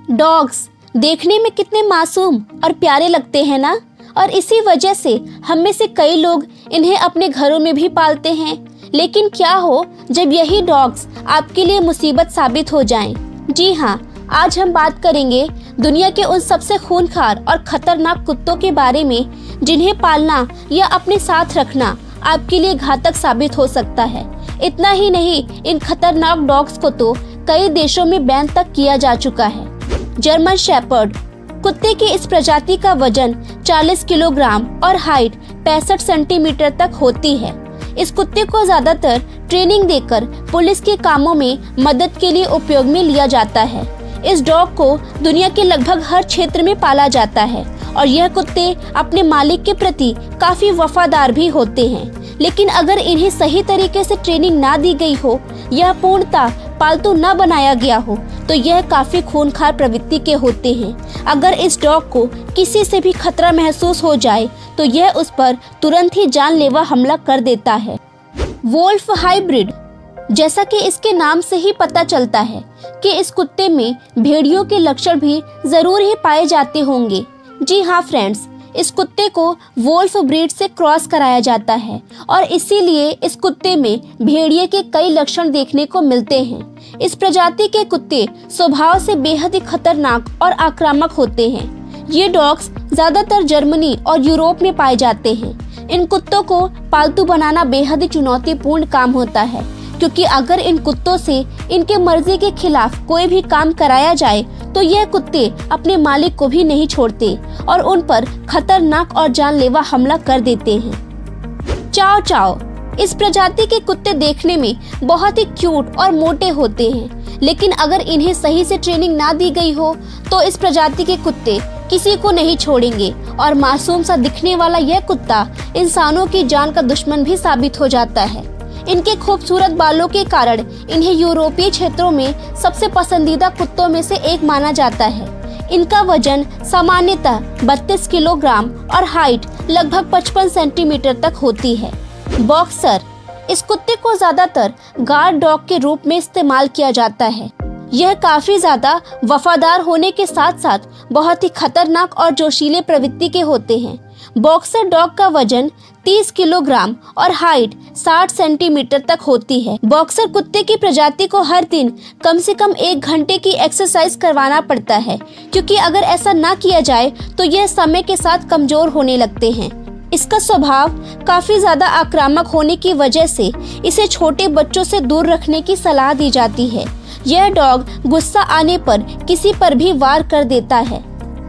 Dogs देखने में कितने मासूम और प्यारे लगते हैं ना, और इसी वजह से हम में से कई लोग इन्हें अपने घरों में भी पालते हैं। लेकिन क्या हो जब यही डॉग्स आपके लिए मुसीबत साबित हो जाएं? जी हाँ, आज हम बात करेंगे दुनिया के उन सबसे खूंखार और खतरनाक कुत्तों के बारे में जिन्हें पालना या अपने साथ रखना आपके लिए घातक साबित हो सकता है। इतना ही नहीं, इन खतरनाक डॉग्स को तो कई देशों में बैन तक किया जा चुका है। जर्मन शेपर्ड कुत्ते की इस प्रजाति का वजन 40 किलोग्राम और हाइट 65 सेंटीमीटर तक होती है। इस कुत्ते को ज्यादातर ट्रेनिंग देकर पुलिस के कामों में मदद के लिए उपयोग में लिया जाता है। इस डॉग को दुनिया के लगभग हर क्षेत्र में पाला जाता है और यह कुत्ते अपने मालिक के प्रति काफी वफादार भी होते हैं। लेकिन अगर इन्हें सही तरीके से ट्रेनिंग ना दी गई हो या पूर्णतः पालतू न बनाया गया हो तो यह काफी खूंखार प्रवृत्ति के होते हैं। अगर इस डॉग को किसी से भी खतरा महसूस हो जाए तो यह उस पर तुरंत ही जानलेवा हमला कर देता है। वोल्फ हाइब्रिड, जैसा कि इसके नाम से ही पता चलता है कि इस कुत्ते में भेड़ियों के लक्षण भी जरूर ही पाए जाते होंगे। जी हाँ फ्रेंड्स, इस कुत्ते को वोल्फ ब्रीड से क्रॉस कराया जाता है और इसीलिए इस कुत्ते में भेड़िए के कई लक्षण देखने को मिलते हैं। इस प्रजाति के कुत्ते स्वभाव से बेहद ही खतरनाक और आक्रामक होते हैं। ये डॉग्स ज्यादातर जर्मनी और यूरोप में पाए जाते हैं। इन कुत्तों को पालतू बनाना बेहद ही चुनौतीपूर्ण काम होता है, क्योंकि अगर इन कुत्तों से इनके मर्जी के खिलाफ कोई भी काम कराया जाए तो यह कुत्ते अपने मालिक को भी नहीं छोड़ते और उन पर खतरनाक और जानलेवा हमला कर देते हैं। चाओ चाओ, इस प्रजाति के कुत्ते देखने में बहुत ही क्यूट और मोटे होते हैं, लेकिन अगर इन्हें सही से ट्रेनिंग ना दी गई हो तो इस प्रजाति के कुत्ते किसी को नहीं छोड़ेंगे और मासूम सा दिखने वाला यह कुत्ता इंसानों की जान का दुश्मन भी साबित हो जाता है। इनके खूबसूरत बालों के कारण इन्हें यूरोपीय क्षेत्रों में सबसे पसंदीदा कुत्तों में से एक माना जाता है। इनका वजन सामान्यतः 32 किलोग्राम और हाइट लगभग 55 सेंटीमीटर तक होती है। बॉक्सर, इस कुत्ते को ज्यादातर गार्ड डॉग के रूप में इस्तेमाल किया जाता है। यह काफी ज्यादा वफादार होने के साथ साथ बहुत ही खतरनाक और जोशीले प्रवृत्ति के होते हैं। बॉक्सर डॉग का वजन 30 किलोग्राम और हाइट 60 सेंटीमीटर तक होती है। बॉक्सर कुत्ते की प्रजाति को हर दिन कम से कम 1 घंटे की एक्सरसाइज करवाना पड़ता है, क्योंकि अगर ऐसा ना किया जाए तो यह समय के साथ कमजोर होने लगते हैं। इसका स्वभाव काफी ज्यादा आक्रामक होने की वजह से इसे छोटे बच्चों से दूर रखने की सलाह दी जाती है। यह डॉग गुस्सा आने पर किसी पर भी वार कर देता है।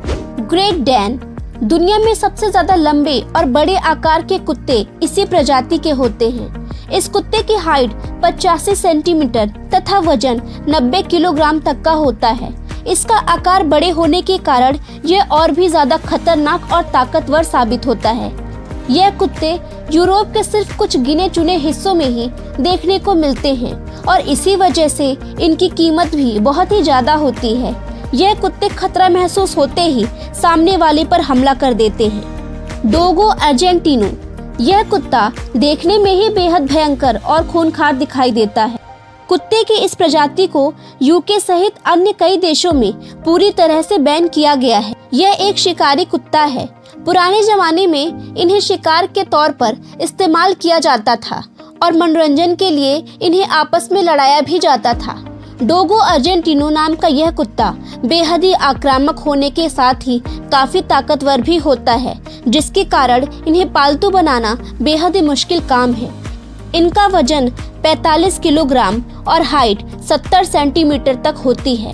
ग्रेट डैन, दुनिया में सबसे ज्यादा लंबे और बड़े आकार के कुत्ते इसी प्रजाति के होते हैं। इस कुत्ते की हाइट 85 सेंटीमीटर तथा वजन 90 किलोग्राम तक का होता है। इसका आकार बड़े होने के कारण यह और भी ज्यादा खतरनाक और ताकतवर साबित होता है। यह कुत्ते यूरोप के सिर्फ कुछ गिने चुने हिस्सों में ही देखने को मिलते हैं और इसी वजह से इनकी कीमत भी बहुत ही ज्यादा होती है। यह कुत्ते खतरा महसूस होते ही सामने वाले पर हमला कर देते हैं। डोगो अर्जेंटिनो, यह कुत्ता देखने में ही बेहद भयंकर और खूंखार दिखाई देता है। कुत्ते की इस प्रजाति को यूके सहित अन्य कई देशों में पूरी तरह से बैन किया गया है। यह एक शिकारी कुत्ता है। पुराने जमाने में इन्हें शिकार के तौर पर इस्तेमाल किया जाता था और मनोरंजन के लिए इन्हें आपस में लड़ाया भी जाता था। डोगो अर्जेंटिनो नाम का यह कुत्ता बेहद ही आक्रामक होने के साथ ही काफी ताकतवर भी होता है, जिसके कारण इन्हें पालतू बनाना बेहद ही मुश्किल काम है। इनका वजन 45 किलोग्राम और हाइट 70 सेंटीमीटर तक होती है।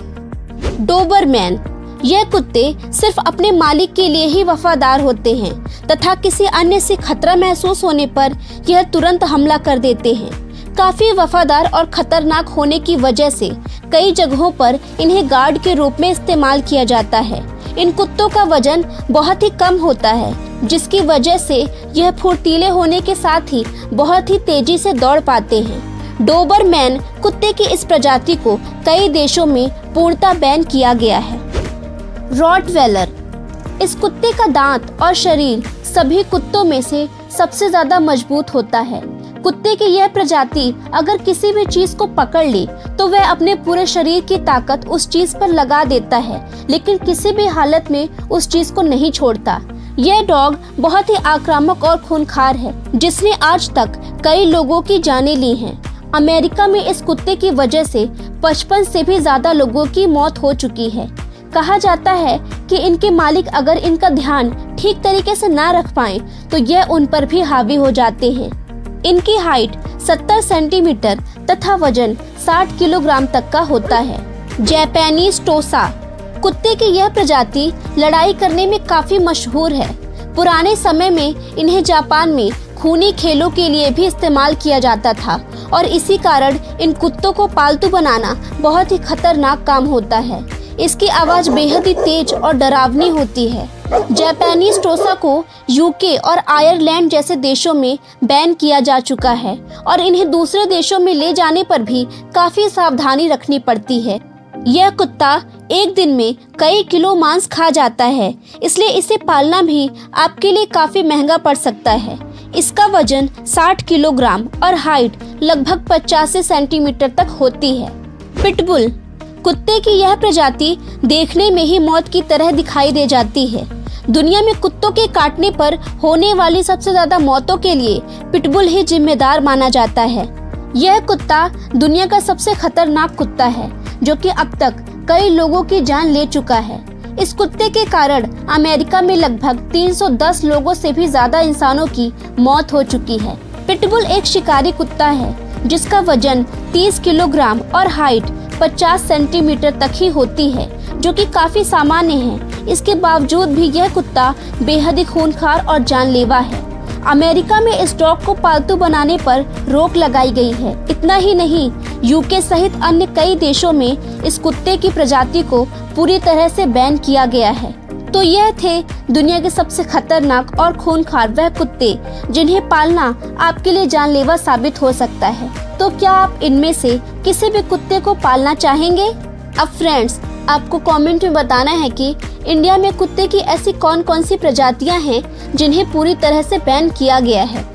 डोबरमैन, यह कुत्ते सिर्फ अपने मालिक के लिए ही वफादार होते हैं तथा किसी अन्य से खतरा महसूस होने पर यह तुरंत हमला कर देते हैं। काफी वफादार और खतरनाक होने की वजह से कई जगहों पर इन्हें गार्ड के रूप में इस्तेमाल किया जाता है। इन कुत्तों का वजन बहुत ही कम होता है, जिसकी वजह से यह फुर्तीले होने के साथ ही बहुत ही तेजी से दौड़ पाते हैं। डोबरमैन कुत्ते की इस प्रजाति को कई देशों में पूर्णतः बैन किया गया है। रॉटवेलर, इस कुत्ते का दांत और शरीर सभी कुत्तों में से सबसे ज्यादा मजबूत होता है। कुत्ते की यह प्रजाति अगर किसी भी चीज को पकड़ ले तो वह अपने पूरे शरीर की ताकत उस चीज पर लगा देता है, लेकिन किसी भी हालत में उस चीज को नहीं छोड़ता। यह डॉग बहुत ही आक्रामक और खूंखार है, जिसने आज तक कई लोगों की जानें ली हैं। अमेरिका में इस कुत्ते की वजह से 55 से भी ज्यादा लोगों की मौत हो चुकी है। कहा जाता है कि इनके मालिक अगर इनका ध्यान ठीक तरीके से ना रख पाएं तो यह उन पर भी हावी हो जाते हैं। इनकी हाइट 70 सेंटीमीटर तथा वजन 60 किलोग्राम तक का होता है। जापानीज टोसा कुत्ते की यह प्रजाति लड़ाई करने में काफी मशहूर है। पुराने समय में इन्हें जापान में खूनी खेलों के लिए भी इस्तेमाल किया जाता था और इसी कारण इन कुत्तों को पालतू बनाना बहुत ही खतरनाक काम होता है। इसकी आवाज बेहद ही तेज और डरावनी होती है। जापानीज टोसा को यूके और आयरलैंड जैसे देशों में बैन किया जा चुका है और इन्हें दूसरे देशों में ले जाने पर भी काफी सावधानी रखनी पड़ती है। यह कुत्ता एक दिन में कई किलो मांस खा जाता है, इसलिए इसे पालना भी आपके लिए काफी महंगा पड़ सकता है। इसका वजन 60 किलोग्राम और हाइट लगभग 85 सेंटीमीटर तक होती है। पिटबुल कुत्ते की यह प्रजाति देखने में ही मौत की तरह दिखाई दे जाती है। दुनिया में कुत्तों के काटने पर होने वाली सबसे ज्यादा मौतों के लिए पिटबुल ही जिम्मेदार माना जाता है। यह कुत्ता दुनिया का सबसे खतरनाक कुत्ता है, जो कि अब तक कई लोगों की जान ले चुका है। इस कुत्ते के कारण अमेरिका में लगभग 310 लोगों से भी ज्यादा इंसानों की मौत हो चुकी है। पिटबुल एक शिकारी कुत्ता है जिसका वजन 30 किलोग्राम और हाइट 50 सेंटीमीटर तक ही होती है, जो कि काफी सामान्य है। इसके बावजूद भी यह कुत्ता बेहद ही खूंखार और जानलेवा है। अमेरिका में इस डॉग को पालतू बनाने पर रोक लगाई गई है। इतना ही नहीं, यूके सहित अन्य कई देशों में इस कुत्ते की प्रजाति को पूरी तरह से बैन किया गया है। तो यह थे दुनिया के सबसे खतरनाक और खूंखार वह कुत्ते जिन्हें पालना आपके लिए जानलेवा साबित हो सकता है। तो क्या आप इनमें से किसी भी कुत्ते को पालना चाहेंगे? अब फ्रेंड्स, आपको कमेंट में बताना है कि इंडिया में कुत्ते की ऐसी कौन कौन सी प्रजातियां हैं जिन्हें पूरी तरह से बैन किया गया है।